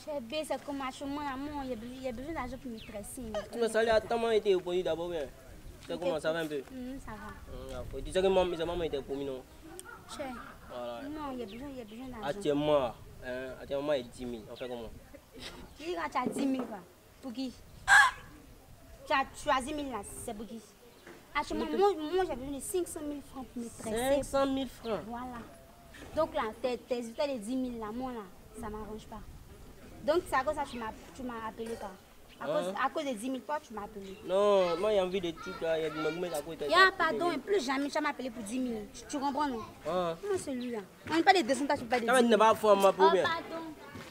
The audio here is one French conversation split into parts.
Cher B, c'est comme moi, il y a besoin d'argent pour me tresser. Tu me salues, ta maman était promis d'abord bien. Tu sais comment ça va un peu? Ça va. Tu sais que maman était promis non? Cher. Voilà. Non, il y a besoin d'argent. Actuellement, il y a 10 000. On fait comment? Tu dis quand tu as 10 000 quoi? Pour qui? Tu as choisi 1000 là, c'est pour qui? Actuellement, moi j'ai besoin de 500 000 francs pour me tresser. 500 000 francs? Voilà. Donc là, tes résultats de 10 000 là, moi là, ça ne m'arrange pas. Donc c'est à cause de ça que tu m'as appelé quoi? À cause de 10 000 fois, tu m'as appelé. Non, moi j'ai envie de tout là, il y a du magoumet à côté. Pardon, et plus jamais tu m'as appelé pour 10 000. Tu comprends non? Comment celui-là? On n'est pas des 200, tu ne pas des 10 000. Tu n'as pas fait ma première. Pardon.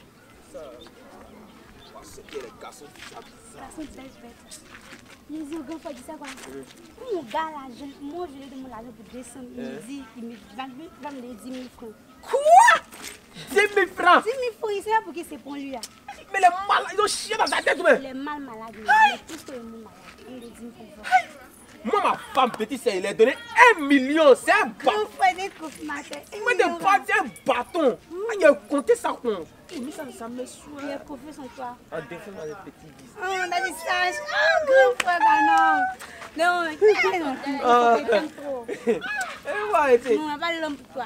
C'est qui les garçons? Garçon bête. Il dit au grand frère, dis ça quoi? Mon gars là, moi je lui donne mon argent pour 200 000. Il me dit, il va me donner 10 000 francs. Quoi? 10 000 francs? 10 000 francs, il sait pas pour qui c'est pour lui là. Mais les malades, ils ont chié dans sa tête, mais. Il est malade. Il est plus que le malade. On lui dit francs. Moi, ma femme petite, il a donné 1 million. C'est un bâton. Mon frère est coupé ma tête. Moi, des bâtons, c'est un bâton. Il a compté ça quoi? Mais ça me saoule. Il est coupé son toit. En défend dans les petits bis. Oh, on a des sages. Oh, grand frère, non. Non, il t'aime trop. Non, on n'a pas l'homme pour toi.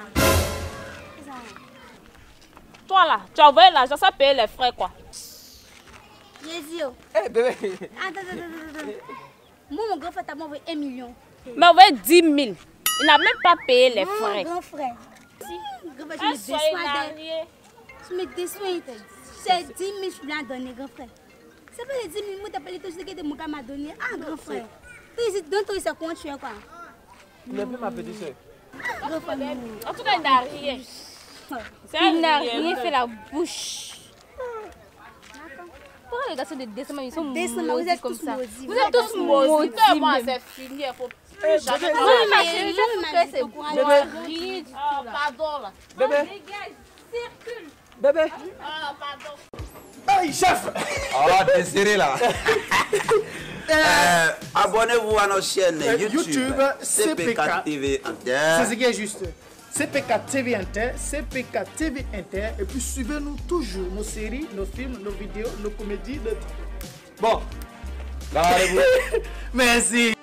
Toi là, tu as envoyé l'argent, ça paye les frais quoi. Yezio. Eh bébé. Attends. Moi, mon grand frère t'a envoyé 1 million. Mais envoyé 10 000. Il n'a même pas payé les frais. Grand frère. Grand frère, je me déçois. C'est 10 000 je lui ai donné, grand frère. C'est pas les 10 000, moi t'as appelé tout ce que mon gars m'a donné. Ah, grand frère. Donc, toi, c'est quoi tu es quoi? Tu n'es plus ma petite soeur. Grand frère, en tout cas, il n'a rien. Il n'a rien fait la bouche. Pourquoi les garçons de décembre, ils sont maudits comme ça? Vous êtes tous maudits. Moi, c'est fini. Il faut plus jamais. Pardon là. Bébé. Les gars, circulent. Bébé. Ah, pardon. Hey, chef. Oh, Désiré là. Abonnez-vous à notre chaîne YouTube CPK TV Inter. C'est ce qui est juste. CPK TV Inter, CPK TV Inter. Et puis suivez-nous toujours nos séries, nos films, nos vidéos, nos comédies. Bon, gardez-vous. Merci.